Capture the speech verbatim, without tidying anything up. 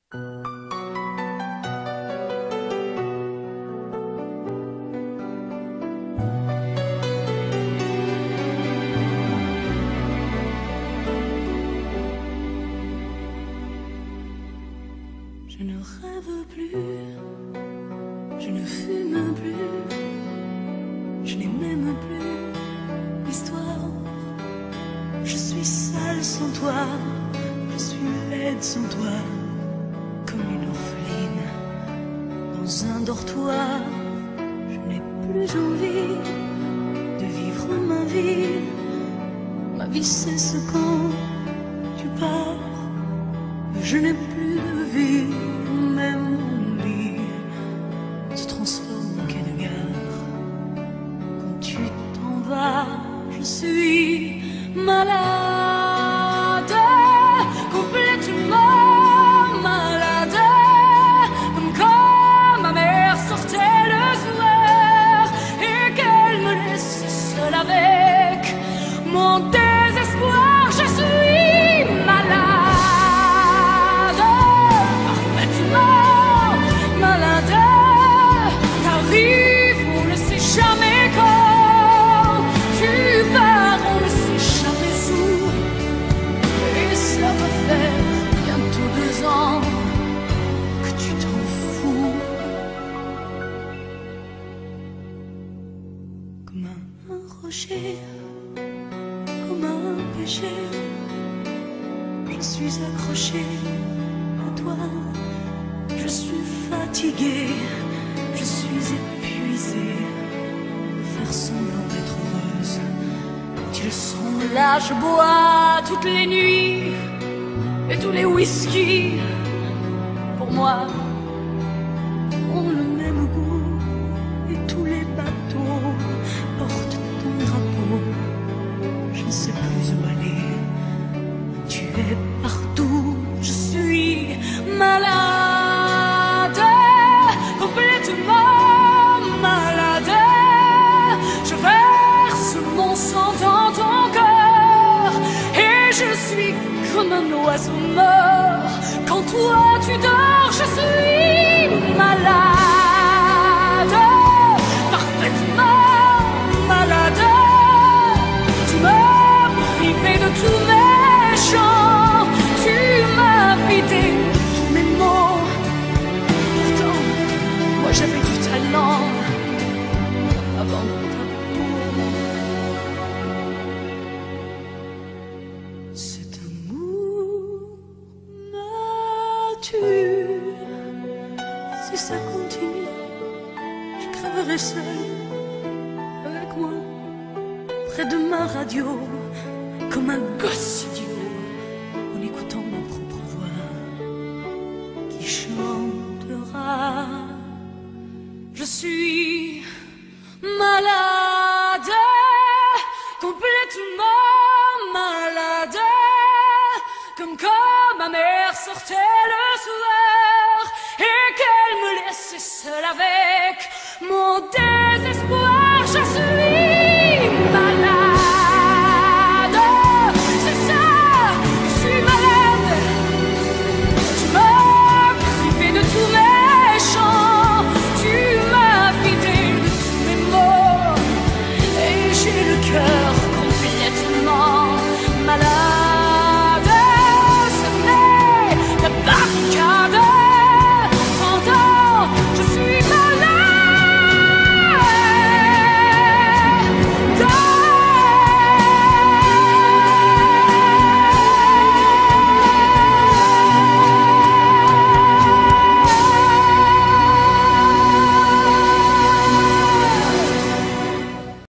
Je ne rêve plus, je ne fume plus, je n'ai même plus l'histoire. Je suis seule sans toi, je suis laide sans toi, comme une orpheline dans un dortoir. Je n'ai plus envie de vivre ma vie, ma vie cesse quand tu pars. Je n'ai plus de vie, même mon lit se transforme en quai de gare. Quand tu t'en vas, je suis malade, complètement malade, comme quand ma mère sortait le soir et qu'elle me laissait seule avec mon désespoir. Je suis malade. Comme un rocher, comme un péché, je suis accrochée à toi. Je suis fatiguée, je suis épuisée de faire semblant d'être heureuse. Quand ils sont là, je bois toutes les nuits et tous les whisky pour moi ont le même goût et tous les bateaux portent ton drapeau. Je ne sais plus où aller, tu es partout. Je suis malade, complètement malade. Je verse mon sang dans ton cœur et je suis comme un oiseau mort. Quand toi tu dors, je suis malade. Tous mes chants, tu m'as vidé tous mes mots. Pourtant, moi j'avais du talent avant ta peau. Cet amour me tue. Si ça continue, je crèverai seule avec moi près de ma radio. Comme un gosse idiot, en écoutant ma propre voix qui chantera. Je suis malade, complètement malade, comme quand ma mère sortait le soir et qu'elle me laissait seule